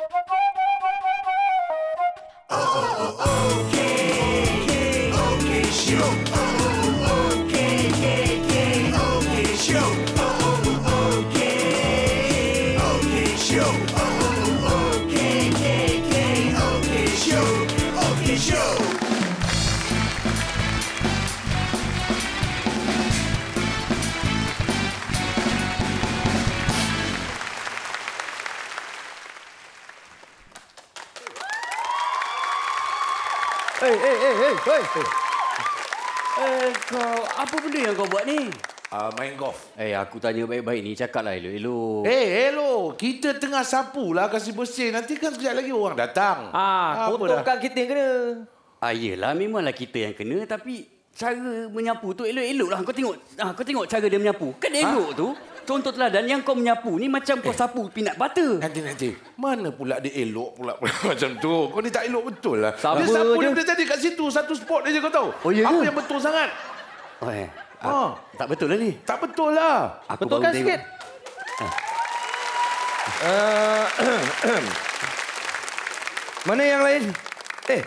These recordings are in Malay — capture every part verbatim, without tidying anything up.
Hei, hei, hei, hei, hei. Eh, kau, apa benda yang kau buat ni? Uh, main golf. Eh, aku tanya baik-baik ni, cakaplah elok-elok. Eh, hey, hello. Kita tengah sapu lah, kasih bersih. Nanti kan sekejap lagi orang datang. Ah, kotorkan kita yang kena. Ah, yelah, memanglah kita yang kena, tapi cara menyapu tu elok-elok lah. Kau tengok, ah, kau tengok cara dia menyapu. Kan elok ha? tu. Contoh teladan yang kau menyapu ni macam kau eh. sapu peanut butter. Nanti-nanti. Mana pula dia elok pula, pula macam tu. Kau ni tak elok betul lah. Sama dia sapu je. dia tadi kat situ. Satu spot dia je kau tahu. Oh, ya Apa ke? yang betul sangat? Oh, eh. Ah. Tak betul lah ni. Tak betul lah. Aku betulkan sikit. Uh, mana yang lain? Eh,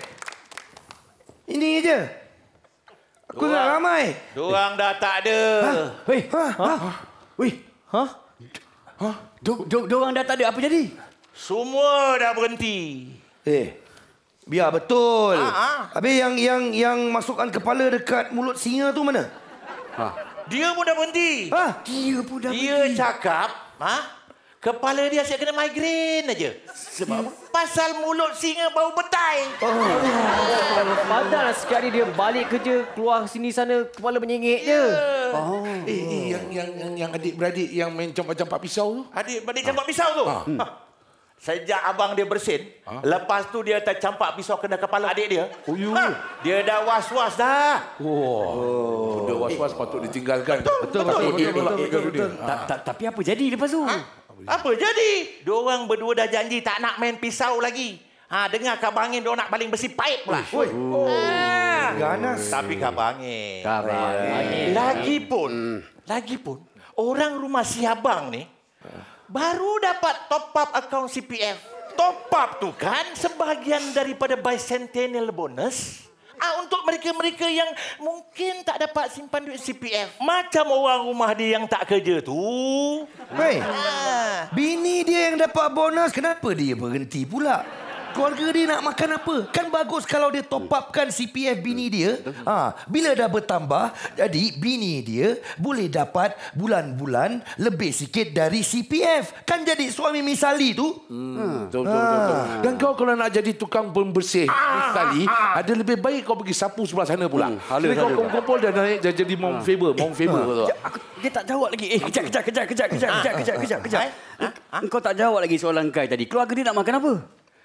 ini je. Aku nak ramai. Diorang dah tak ada. Weh, ha? ha? Weh, ha? Ha? Diorang dah tak ada. Apa jadi? Semua dah berhenti. Eh, biar betul. Ha, ha. Habis yang yang yang masukkan kepala dekat mulut singa tu mana? Ha. Dia pun dah berhenti. Ha? Dia pun dah Dia berhenti. cakap, ha? Kepala dia asyik kena migrain aja. Sebab apa? Pasal mulut singa bau betai. Oh. Padahal sekali dia balik kerja, keluar sini sana, kepala menyengit je. Oh. Eh, eh yang, yang, yang, yang adik-beradik yang main campak-campak pisau tu. Adik-beradik campak pisau tu. Ha. Ha. Sejak abang dia bersin, ha? lepas tu dia tercampak pisau kena kepala adik dia. Oh, you. Ha. Dia dah was-was dah. Oh. Benda was-was patut ditinggalkan. Betul, betul. betul, betul, betul, betul, betul, betul, Ta- ta- Tapi apa jadi lepas tu? Ha? Apa jadi? Diorang berdua dah janji tak nak main pisau lagi. Ha, dengar kabar angin diorang nak baling besi paip pula. Oi. Oh. Ha. Ganas. Tapi kabar angin. Kabar angin. Lagipun, lagipun orang rumah si abang ni baru dapat top up akaun C P F. Top up tu kan sebahagian daripada bicentennial bonus. Ah, untuk mereka-mereka yang mungkin tak dapat simpan duit C P F. Macam orang rumah dia yang tak kerja tu. Hei, Ah. bini dia yang dapat bonus, kenapa dia berhenti pula? Keluarga dia nak makan apa? Kan bagus kalau dia top upkan C P F bini dia. Ha, bila dah bertambah, jadi bini dia boleh dapat bulan-bulan lebih sikit dari C P F. Kan jadi suami misali tu. Hmm, betul, betul, betul, betul. Dan kau kalau nak jadi tukang pembersih misali, ada lebih baik kau pergi sapu sebelah sana pula. Hmm, hala, Jadi kau hala. kumpul dan naik dah jadi Mount Faber, Mount Faber tu. Aku, dia tak jawab lagi. Eh, kejap, kejap, kejap, kejap, kejap, kejap, kejap, kejap, kejap. Kau tak jawab lagi soalan Kai tadi. Keluarga dia nak makan apa?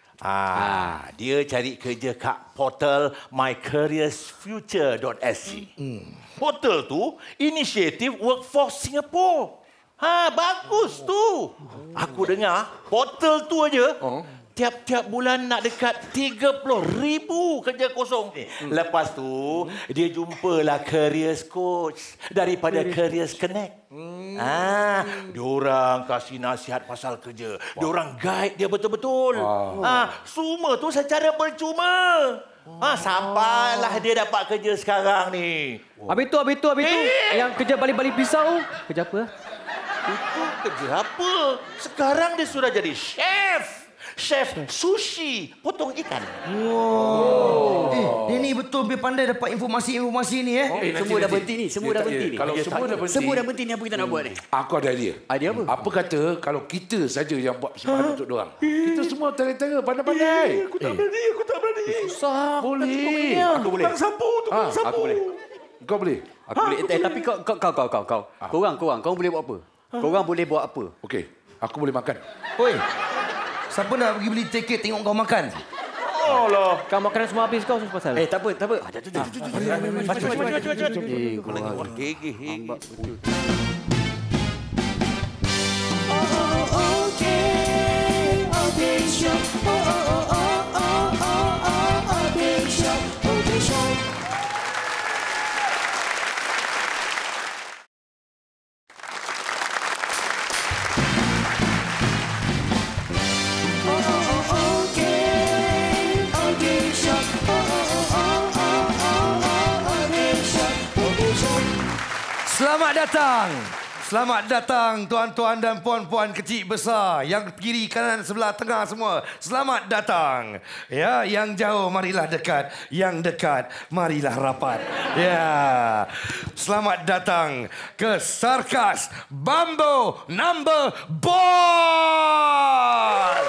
Ah, dia cari kerja kat portal my careers future dot s g. Hmm. Portal tu inisiatif Workforce Singapore. Ha, bagus tu. Aku dengar portal tu aja oh. tiap-tiap bulan nak dekat tiga puluh ribu kerja kosong. Hmm. Lepas tu dia jumpalah careers coach daripada Careers Connect. Hmm. Ah, diorang kasih nasihat pasal kerja. Wow. Diorang guide dia betul-betul. Wow. Ah, semua tu secara percuma. Wow. Ah, sampailah dia dapat kerja sekarang ni. Wow. Habis tu, habis tu, habis tu. Eh. Yang kerja balik-balik pisau. Kerja apa? Itu kerja apa? Sekarang dia sudah jadi chef. Chef sushi potong ikan. Wow. Eh, dia ni betul dia pandai dapat informasi-informasi ni eh. Oh, Eh, nanti, semua dah nanti. berhenti ni. Semua Dia dah tak- berhenti dia- ni. Kalau Dia semua tak- dah berhenti. Semua dah berhenti ni apa kita nak buat ni? Aku ada idea. Idea apa? Apa kata kalau kita saja yang buat persembahan untuk diorang? Kita semua tera-tera pandai-pandai. Aku tak berani, aku tak berani. Susah. Boleh. Aku boleh. Tukang sapu, tukang Ah, sapu. Aku boleh. Kau boleh? Aku boleh. Eh, tapi kau, kau, kau, kau, kau, kau. Korang, korang, kau boleh buat apa? Korang boleh buat apa? Okey. Aku boleh makan. Oi. Siapa nak pergi beli tiket tengok kau makan? Oh lah. Kau makanan semua habis kau, susah pasal. Eh, tak apa, tak apa. Ada tu, tu, tu, tu. Cepat, cepat, cepat, cepat, cepat. Eh, Kau lagi orang gege. Hambak betul. datang. Selamat datang tuan-tuan dan puan-puan kecil besar. Yang kiri, kanan, sebelah, tengah semua. Selamat datang. Ya, yang jauh marilah dekat. Yang dekat marilah rapat. Ya. Selamat datang ke Circus Bambo Number Ball.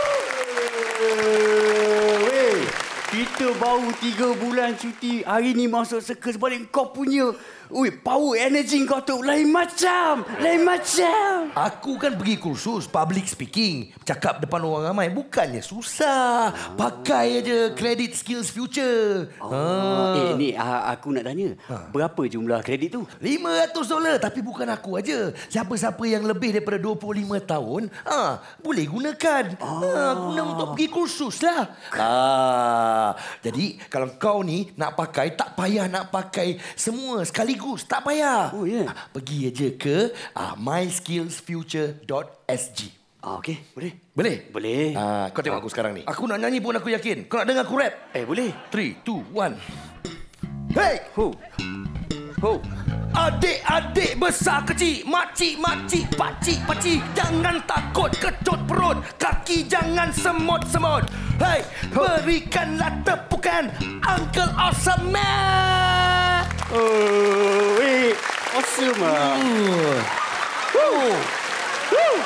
Weh, kita baru tiga bulan cuti. Hari ni masuk circus balik. Kau punya ui, power energy kau tu lain macam. Lain macam. Aku kan pergi kursus public speaking. Cakap depan orang ramai. Bukannya susah. Pakai aja credit skills future. Oh. Ha. Eh, ni uh, aku nak tanya. Ha. Berapa jumlah kredit tu? lima ratus dolar. Tapi bukan aku aja. Siapa-siapa yang lebih daripada dua puluh lima tahun, ha, boleh gunakan. Oh. Ha, guna untuk pergi kursus lah. Ha. Jadi, kalau kau ni nak pakai, tak payah nak pakai semua sekali. Tak payah. Oh, yeah. Ha, pergi aja ke uh, my skills future dot s g. Ah, okey, boleh. Boleh? Boleh. Ha, kau tengok aku sekarang ni. Aku nak nyanyi pun aku yakin. Kau nak dengar aku rap? Eh, boleh. three, two, one. Hey! Ho. Ho. Adik-adik besar kecil, makcik-makcik, pakcik-pakcik, jangan takut kecut perut, kaki jangan semut-semut. Hey, berikanlah tepukan Uncle Awesome Man. Oh, weh. Awesome ah. Uh. Uh.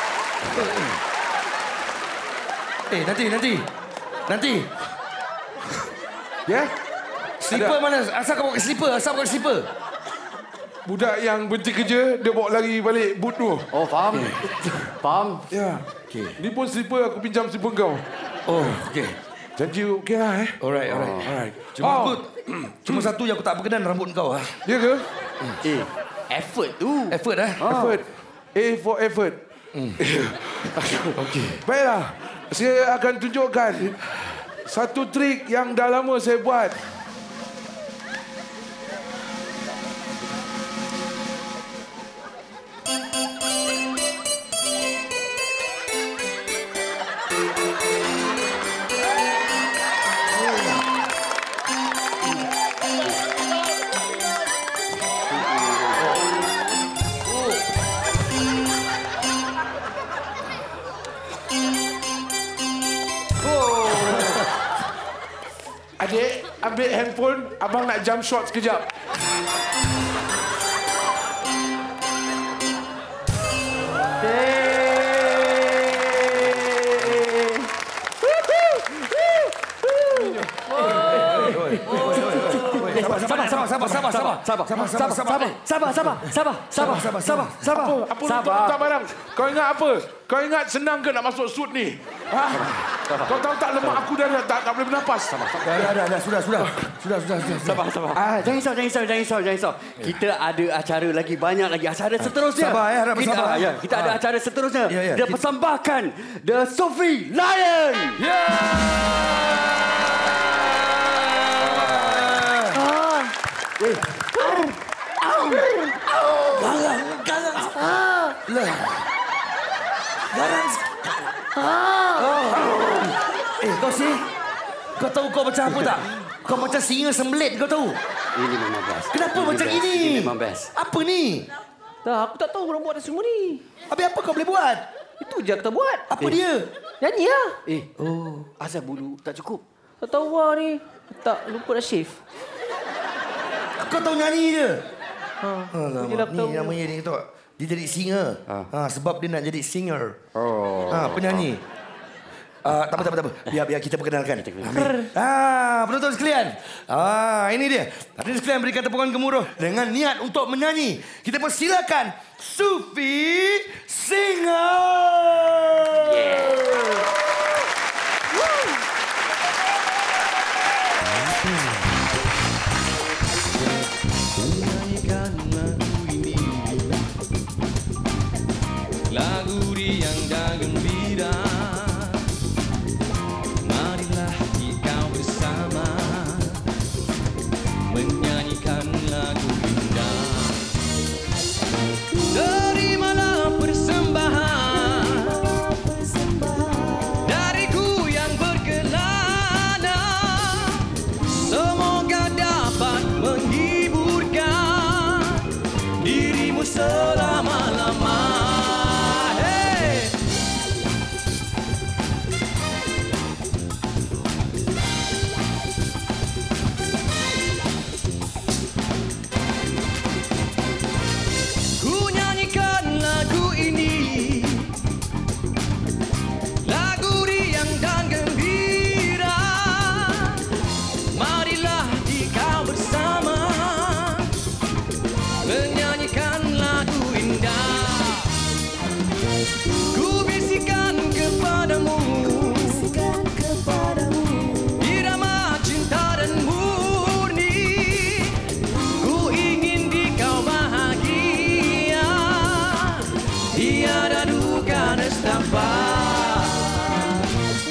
Eh, nanti, nanti. Nanti. Ya? Yeah? Slipper mana? Asal kau pakai slipper? Asal kau pakai slipper? Budak yang berhenti kerja, dia bawa lari balik boot tu. Oh, faham. Faham. Ya. Okey. Ni pun slipper, aku pinjam slipper kau. Oh, okey. Janji okey lah eh. Alright, alright. Oh. Alright. Cuma oh. aku, cuma satu yang aku tak berkenan rambut kau. Ha? Ya ke? Eh, effort tu. Effort eh? Effort. A for effort. Hmm. Okey. Baiklah. Saya akan tunjukkan satu trik yang dah lama saya buat. Adik, ambil handphone. Abang nak jump shot sekejap. Sabar, sabar, sabar, sabar, sabar, sabar, sabar, sabar, sabar, Sabar, sabar, sabar, sabar, sabar, sabar, sabar. Apa? Apa sabar. Letak barang? Kau ingat apa? Kau ingat senang ke nak masuk suit ni? Ha? Kau tahu tak lemak aku dah tak, tak boleh bernafas? Dah, dah, dah, dah, sudah, sudah. Sudah, sudah, sudah. Sabar, sabar. Ah, jangan risau, jangan risau, jangan risau, jangan risau. Kita ada acara lagi, banyak lagi acara seterusnya. Sabar, ya, harap kita, bersabar. ya, kita ada Ah. acara seterusnya. Ya, ya. Dia persembahkan The Sufi Lion. Ya! Eh, Garang, garang. Ah. Lah. Garang. Ah. Oh. Eh, kau sih? Kau tahu kau macam apa tak? Kau macam singa sembelit, kau tahu? ini memang best. Kenapa ini macam best. ini? Ini memang best. Apa ni? Tak, aku tak tahu orang buat semua ni. Habis apa kau boleh buat? Itu je kita buat. Apa Eh. dia? Nyanyi lah. Eh, oh, asal bulu tak cukup. Tak tahu lah ni. Tak lupa dah shave. Kau tahu nyanyi je? Ha. Alamak, Dia dah tahu. ni namanya dia tu. Dia jadi singer. Ha. ha. Sebab dia nak jadi singer. Oh. Ha, penyanyi. Uh, tak apa, tak apa, tak apa. Biar, biar kita perkenalkan. Ah, penonton sekalian. Ah, ini dia. Penonton sekalian berikan tepukan gemuruh dengan niat untuk menyanyi. Kita persilakan Sufi Singer. Yeah. Lagu riang dan gembira, marilah kita bersama menyanyikan lagu indah. Terimalah persembahan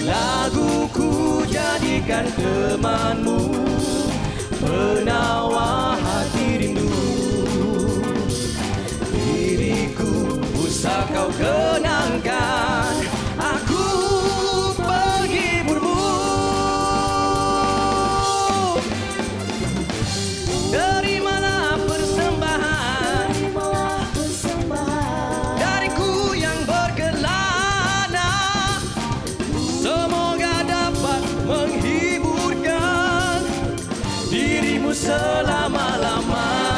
Laguku jadikan temanmu, penawar hati rindu. Diriku usah kau kenangkan, aku pergi berburu. Terimalah persembahan dariku yang berkelana, semoga dapat menghiburkan dirimu selama-lama.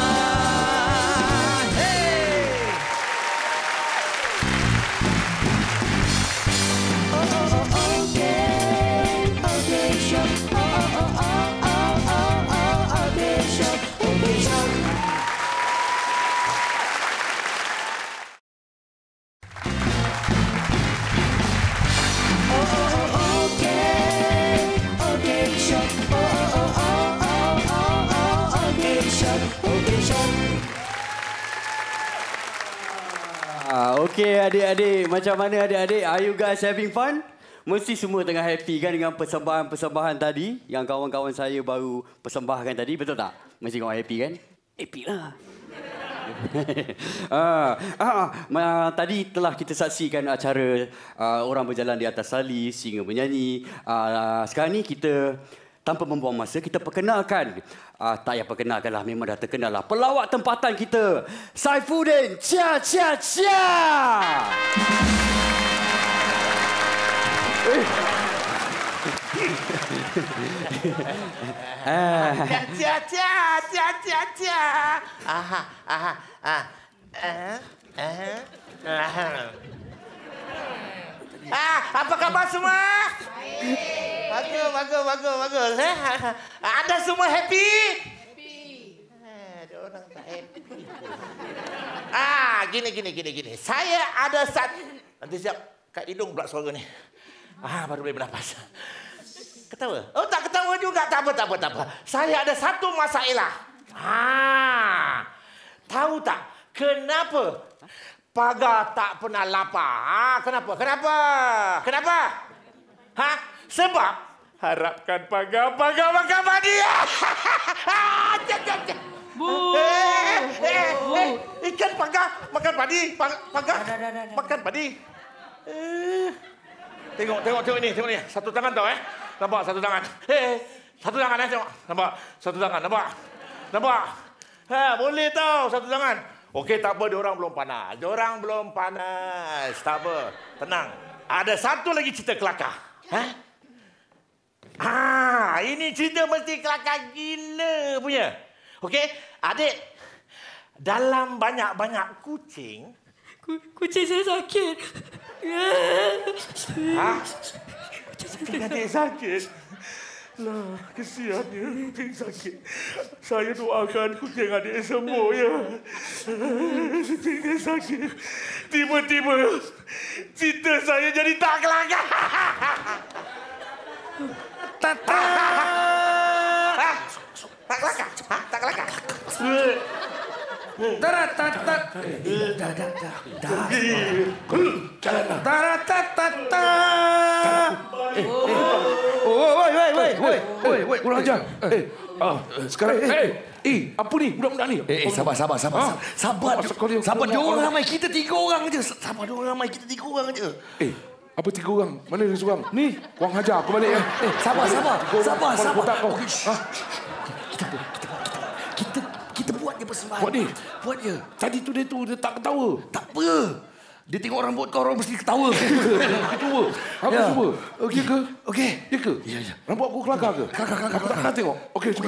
Okey adik-adik, macam mana adik-adik? Are you guys having fun? Mesti semua tengah happy kan dengan persembahan-persembahan tadi yang kawan-kawan saya baru persembahkan tadi, betul tak? Mesti kawan happy kan? Happy lah. ah, ah, ah, tadi telah kita saksikan acara ah, orang berjalan di atas tali, singa menyanyi. Ah, sekarang ni kita tanpa membuang masa, kita perkenalkan. Ah, tak payah perkenalkan lah, memang dah terkenal lah. Pelawak tempatan kita, Saifuddin Cia Cia Cia. Eh. Cia cia cia cia cia. Aha aha ah. Ah ah. Ah, apa khabar semua? Bagus, bagus, bagus, bagus. Anda semua happy? Happy. Ada orang tak happy. Ah, gini, gini, gini, gini. Saya ada satu. Nanti siap, kat hidung pula suara ni. Ah, baru boleh bernafas. Ketawa? Oh, tak ketawa juga. Tak apa, tak apa, tak apa. Saya ada satu masalah. Ah, tahu tak kenapa pagar tak pernah lapar? Ah, kenapa? Kenapa? Kenapa? Hah? Sebab harapkan pagar-pagar makan padi. Bu. Eh, eh, eh, ikan pagar makan padi, pagar makan padi. Eh. Tengok, tengok, tengok ini, tengok ni. Satu tangan tau eh. Nampak satu tangan. Eh, satu tangan eh tengok. Nampak satu tangan, nampak. Nampak. Ha, boleh tau satu tangan. Okey, tak apa, diorang belum panas. Diorang belum panas. Tak apa. Tenang. Ada satu lagi cerita kelakar. Ha? Ah, ini cerita mesti kelakar gila punya. Okey, adik. Dalam banyak-banyak kucing. Kucing saya sakit. Ha? Kucing adik sakit? Lah, kesiannya kucing sakit. Saya doakan kucing adik sembuh ya. Kucing dia sakit. Tiba-tiba cerita saya jadi tak kelakar. Tak tak. Tak kelakar? Ha? Tak kelakar? Tarat tat tat. Dah dah dah. Dah. Tarat tat tat tat. Oh, woi woi woi woi woi woi Kurang ajar. Eh, ah, sekarang eh, eh, apa ni budak-budak ni? Eh, eh sabar sabar sabar. Sabar. Sabar, dia orang ramai, kita tiga orang aja. Sabar, dia orang ramai, kita tiga orang aja. Eh, apa tiga orang? Mana dia seorang? Ni, korang hajar aku balik ya. Eh, sabar sabar. Sabar sabar. Ha? Kita kita kita buat dia persembahan. Buat ni. Buat dia. Tadi tu dia tu dia tak ketawa. Tak apa. Dia tengok rambut kau, orang mesti ketawa. Ketawa. Apa Ya. cuba? Okey Ya ke? Okey. Ya ke? Ya, ya. Rambut aku kelakar ke? Kelakar, kelakar, Aku tak pernah tengok. Okey, cuba.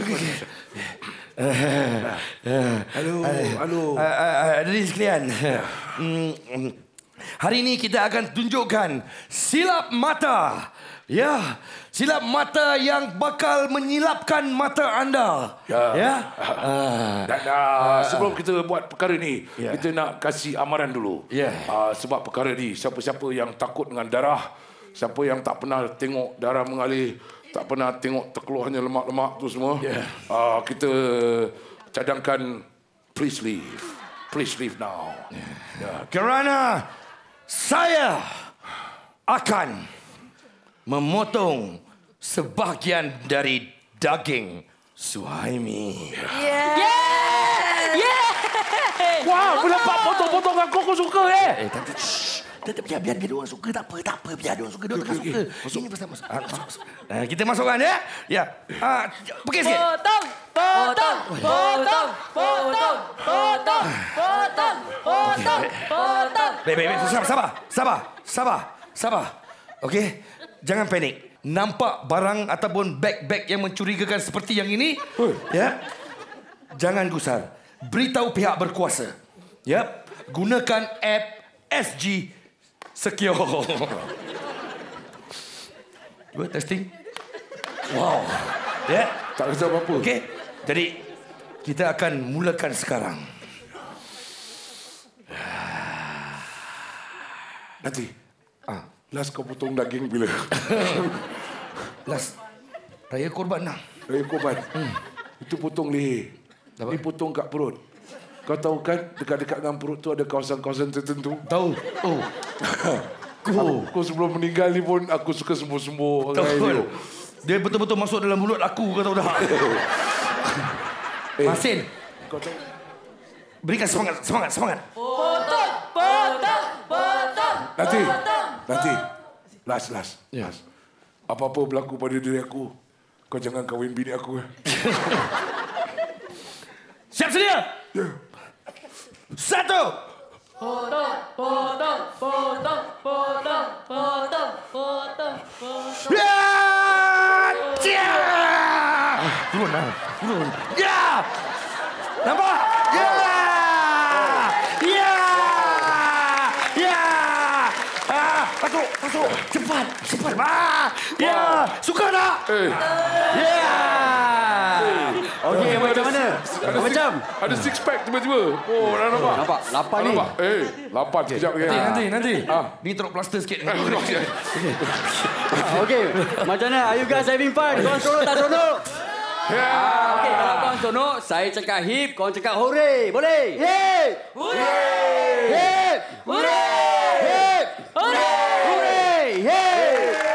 Halo, halo. Hadirin sekalian. Hmm, hari ini kita akan tunjukkan silap mata. Ya, silap mata yang bakal menyilapkan mata anda. Ya. Ya. Dan uh, sebelum kita buat perkara ni, Ya. kita nak kasih amaran dulu. Ya. Uh, sebab perkara ni, siapa-siapa yang takut dengan darah, siapa yang tak pernah tengok darah mengalir, tak pernah tengok terkeluarnya lemak-lemak tu semua, Ya. uh, kita cadangkan please leave. Please leave now. Kerana saya akan memotong sebahagian dari daging Suhaimi. Yeah! Yeah! Wah, kenapa potong-potong aku aku suka eh? Eh, tante, shh. Tante, biar, biar, biar diorang suka, tak apa, tak apa. Biar diorang suka, diorang tak suka. Ini pasal masuk. Ah, masuk, masuk. Ah, kita masukkan ya. Ya. Ah, pergi sikit. Potong! Potong! Potong! Potong! Potong! Potong! Potong! Potong! Baik, baik, baik. Sabar, sabar. Sabar. Sabar. Sabar. Okey? Jangan panik. Nampak barang ataupun beg-beg yang mencurigakan seperti yang ini, ya. Jangan gusar. Beritahu pihak berkuasa. Ya. Gunakan app S G Secure. Cuba testing. Wow. Ya. Tak rasa apa-apa. Okey. Jadi kita akan mulakan sekarang. Nanti. Ah, Last kau potong daging bila? last raya korban lah. Raya korban. Hmm. Itu potong leher. Ini potong kat perut. Kau tahu kan dekat-dekat dengan perut tu ada kawasan-kawasan tertentu? Tahu. Oh. Aku, aku sebelum meninggal ni pun aku suka sembuh-sembuh. Tahu. Dia betul-betul masuk dalam mulut aku, kau tahu dah. Eh, Masin. Kau tahu? Berikan semangat, semangat, semangat. Potong! Potong! Potong! Nanti. Nanti. Last, last. Ya. last. Apa-apa berlaku pada diri aku, kau jangan kahwin bini aku. Eh. Siap sedia? Ya. Satu. Potong! Potong! Potong! Potong! Potong! Potong! Potong! Ya! Cia! Turun lah. Turun. Ya! Nampak? Ya! Ya! Ya! Ah, masuk, masuk. Cepat, cepat. Ah! Ya! Suka tak? Eh, Ya! Okey, macam mana? ada Macam? six, ada six pack tiba-tiba. Oh, dah nampak? Nampak? Lapan Dah ni. nampak? Eh, lapan sekejap lagi. Nanti, nanti, nanti. Ah. Ni teruk plaster sikit. Okey, macam mana? Are you guys having fun? Korang seronok tak seronok? Ya. Okey, kalau korang seronok, saya cakap hip, korang cakap hooray. Boleh? Hip! Hooray! Hip! Hooray! Hip! Hooray! Hip!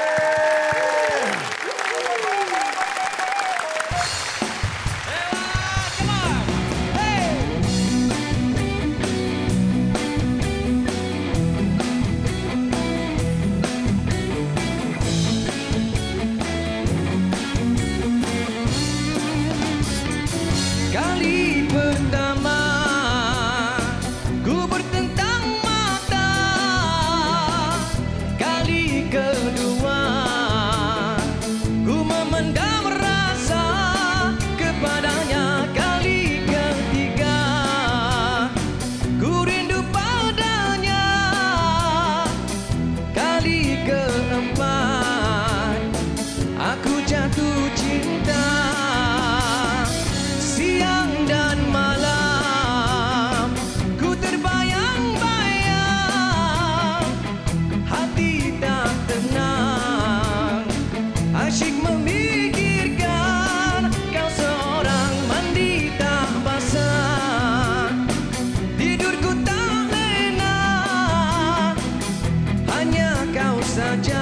Kali pertama ku bertentang mata, kali kedua ku memendam rasa kepadanya, kali ketiga ku rindu padanya, kali keempat aku jatuh cinta. Siang dan malam ku terbayang-bayang, hati tak tenang, asyik memikirkan kau seorang, mandi tak basah, tidurku tak lena, hanya kau saja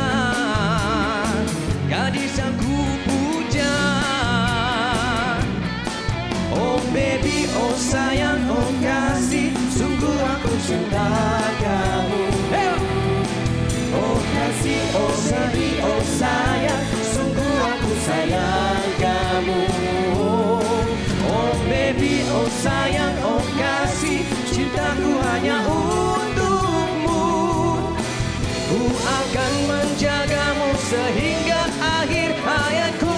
gadis yang ku puja. Oh baby, oh sayang, oh kasih, sungguh aku cinta kamu. Hey! Oh kasih, oh baby, oh sayang, sungguh aku sayang kamu. Oh baby, oh sayang, oh kasih, cintaku hanya untukmu. Ku akan menjagamu sehingga akhir hayatku.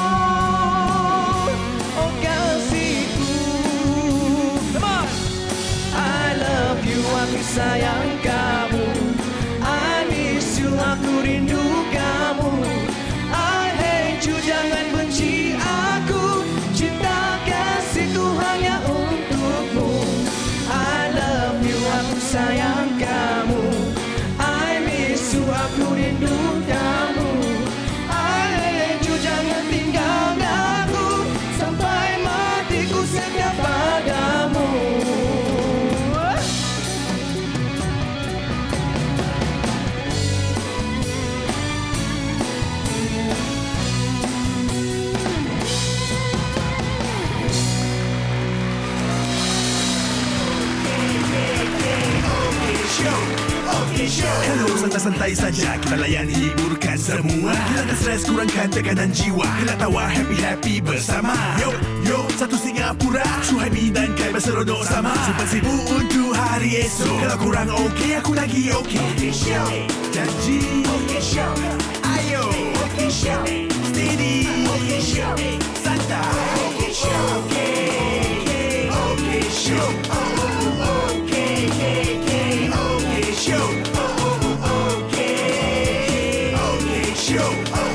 Oh kasihku, come on. I love you, aku sayang kamu. I miss you, aku rindu kamu. I hate you, jangan benci aku. Cinta kasihku hanya untukmu. I love you, aku sayang kamu. I miss you, aku rindu kamu. santai saja, kita layan hiburkan semua. Hilangkan stres, kurangkan tekanan jiwa. Bila tawa happy-happy bersama. Yo, yo, satu Singapura, Syuhaimi dan Kai berseronok sama. Simpan sibuk untuk hari esok. Kalau kurang okey, aku lagi okey. OK Syiok, janji. OK Syiok, ayo. OK Syiok, steady. OK Syiok, santai. OK Syiok, OK Syiok, oh oh oh, OK OK Syiok, oh oh oh, OK OK Syiok.